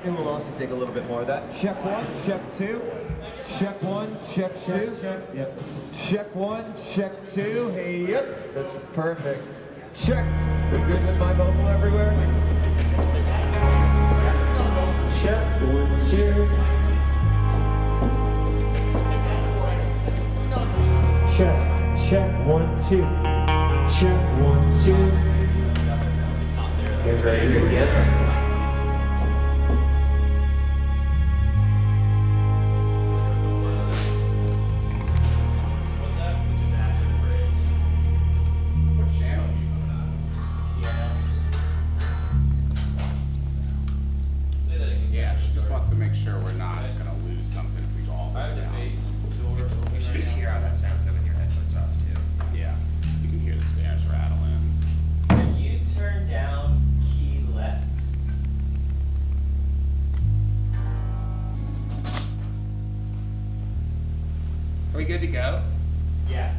And we'll also take a little bit more of that. Check one, check two. Check one, check two. Yep. Check one, check two. Hey, yep. That's perfect. Check. We're good with my vocal everywhere? Check, 1, 2. Check, 1, 2. Check, 1, 2. Hands right here again. Are we good to go? Yeah.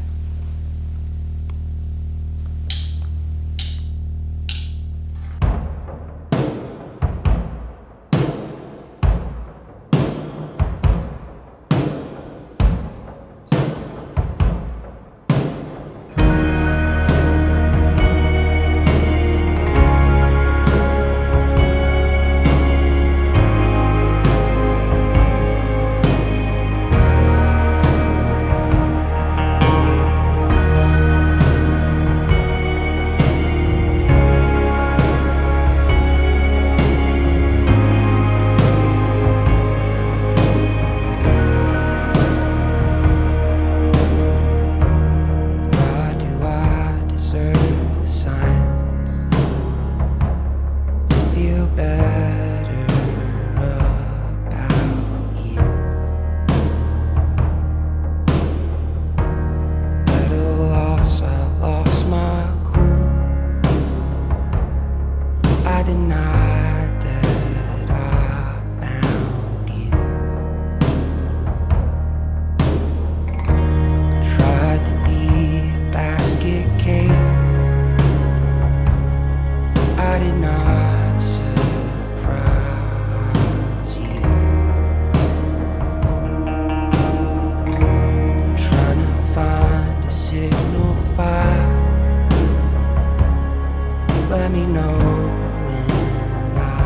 Let me know when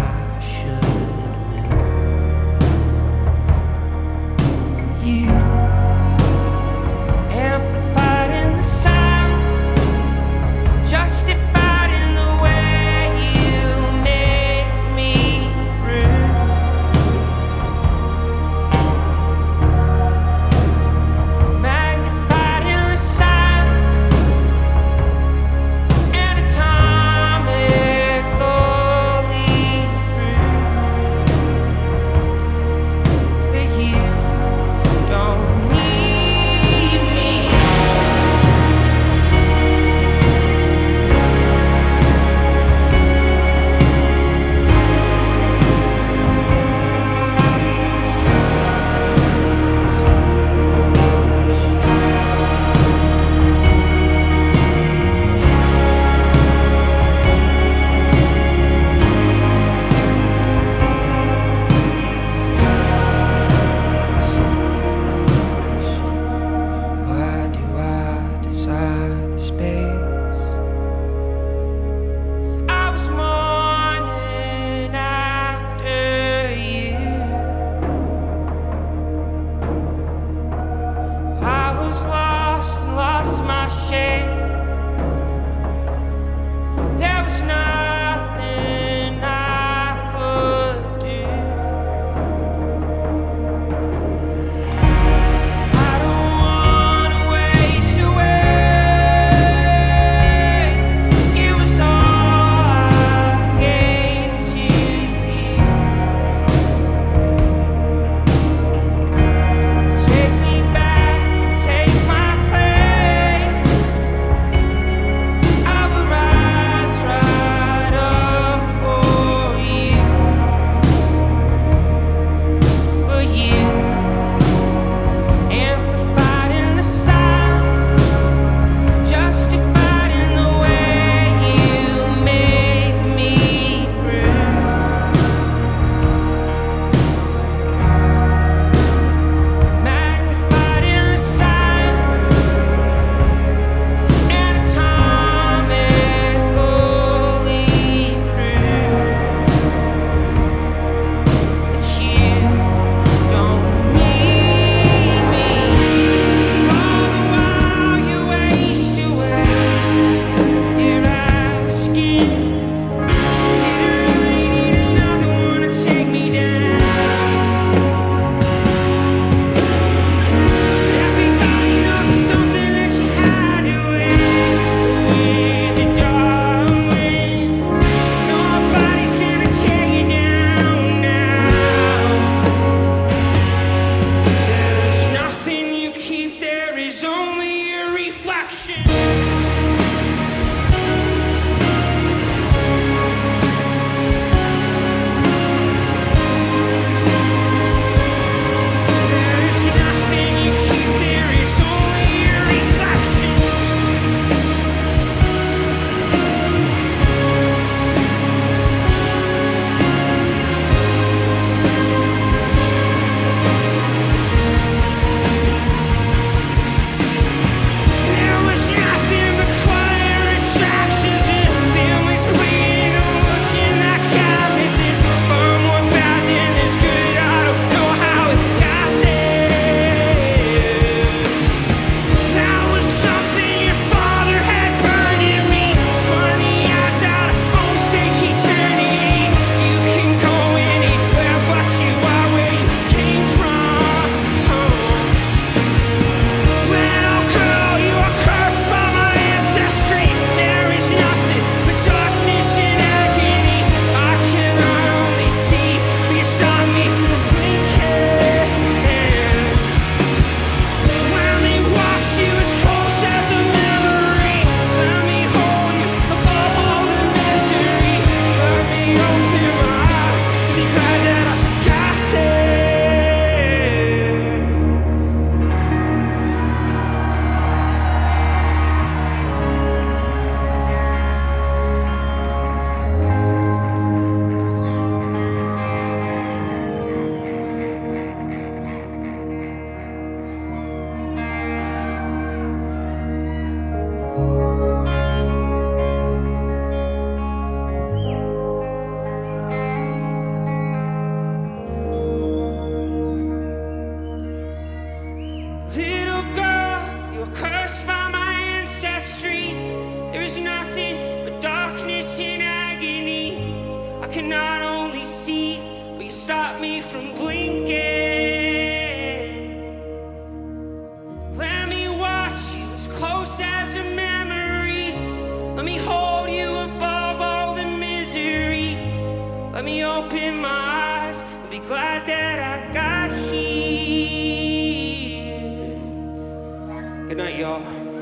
cannot only see, but you stop me from blinking. Let me watch you as close as a memory. Let me hold you above all the misery. Let me open my eyes and be glad that I got here. Good night, y'all.